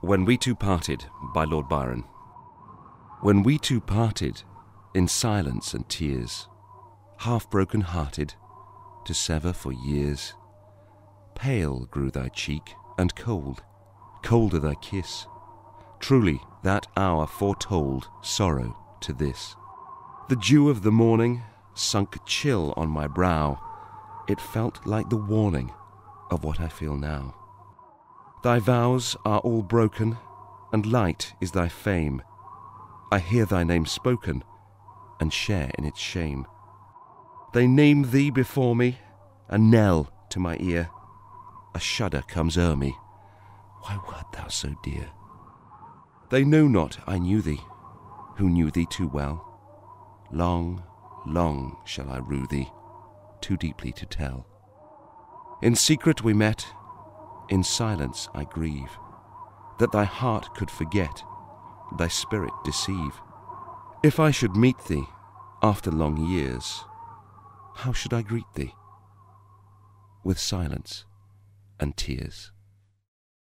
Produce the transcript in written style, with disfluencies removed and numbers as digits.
When We Two Parted by Lord Byron. When we two parted, in silence and tears, half broken-hearted, to sever for years, pale grew thy cheek, and cold, colder thy kiss. Truly that hour foretold sorrow to this. The dew of the morning sunk chill on my brow. It felt like the warning of what I feel now. Thy vows are all broken, and light is thy fame. I hear thy name spoken, and share in its shame. They name thee before me, a knell to my ear. A shudder comes o'er me. Why wert thou so dear? They know not I knew thee, who knew thee too well. Long, long shall I rue thee, too deeply to tell. In secret we met, in silence I grieve, that thy heart could forget, thy spirit deceive. If I should meet thee after long years, how should I greet thee? With silence and tears.